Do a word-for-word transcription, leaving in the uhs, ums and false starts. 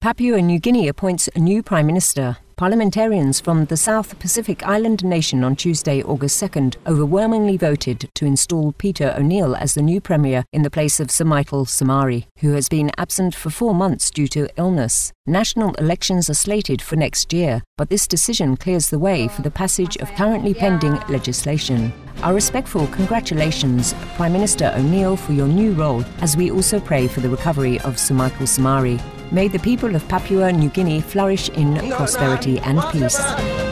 Papua New Guinea appoints a new Prime Minister. Parliamentarians from the South Pacific island nation on Tuesday, August second, overwhelmingly voted to install Peter O'Neill as the new Premier in the place of Sir Michael Somare, who has been absent for four months due to illness. National elections are slated for next year, but this decision clears the way for the passage of currently pending legislation. Our respectful congratulations, Prime Minister O'Neill, for your new role, as we also pray for the recovery of Sir Michael Somare. May the people of Papua New Guinea flourish in prosperity and peace.